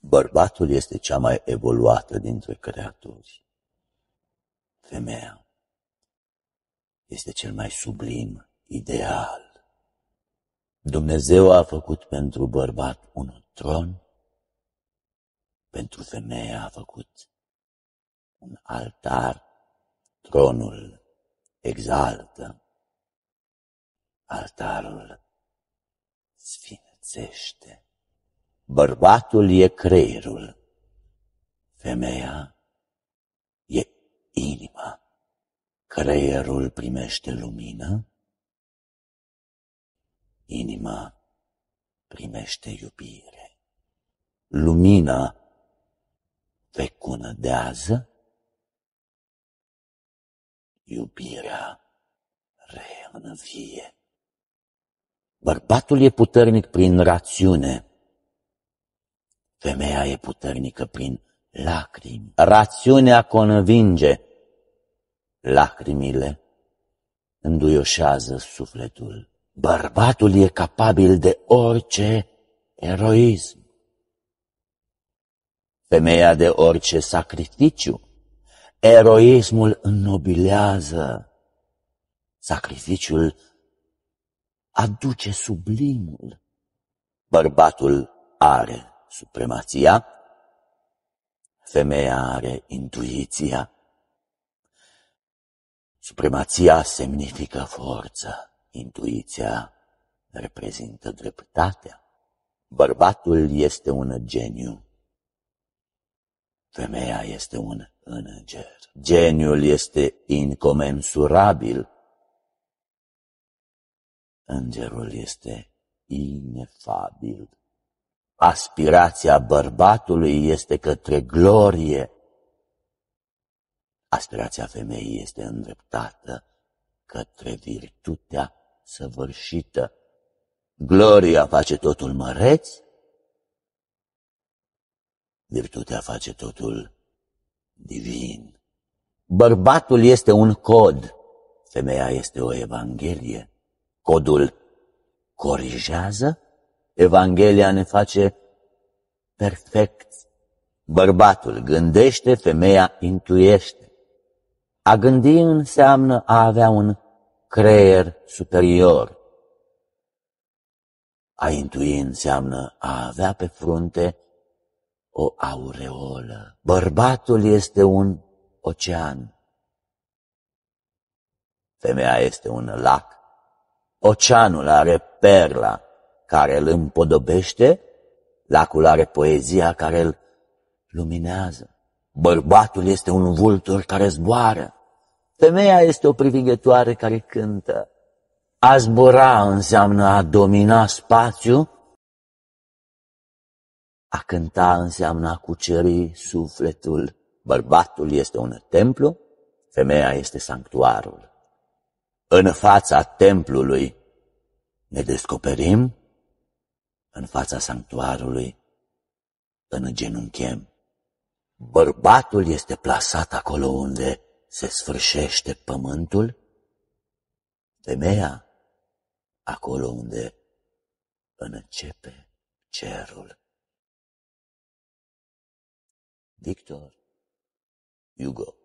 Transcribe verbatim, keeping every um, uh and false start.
Bărbatul este cea mai evoluată dintre creaturi. Femeia este cel mai sublim ideal. Dumnezeu a făcut pentru bărbat un tron, pentru femeie a făcut un altar. Tronul exaltă, altarul sfințește. Bărbatul e creierul, femeia e inima. Creierul primește lumină, inima primește iubire. Lumina fecundează, iubirea reînvie. Bărbatul e puternic prin rațiune, femeia e puternică prin lacrimi. Rațiunea convinge, lacrimile înduioșează sufletul. Bărbatul e capabil de orice eroism, femeia de orice sacrificiu. Eroismul înnobilează, sacrificiul aduce sublimul. Bărbatul are supremația, femeia are intuiția. Supremația semnifică forță, intuiția reprezintă dreptatea. Bărbatul este un geniu, femeia este un înger. Geniul este incomensurabil, îngerul este inefabil. Aspirația bărbatului este către glorie, aspirația femeii este îndreptată către virtutea săvârșită. Gloria face totul măreț, virtutea face totul divin. Bărbatul este un cod, femeia este o evanghelie. Codul corigează, Evanghelia ne face perfect. Bărbatul gândește, femeia intuiește. A gândi înseamnă a avea un creier superior. A intui înseamnă a avea pe frunte o aureolă. Bărbatul este un ocean, femeia este un lac. Oceanul are perla care îl împodobește, lacul are poezia care îl luminează. Bărbatul este un vultur care zboară, femeia este o privighetoare care cântă. A zbura înseamnă a domina spațiu, a cânta înseamnă a cuceri sufletul. Bărbatul este un templu, femeia este sanctuarul. În fața templului ne descoperim, în fața sanctuarului îngenunchem. Bărbatul este plasat acolo unde se sfârșește pământul, femeia acolo unde începe cerul. Victor Hugo.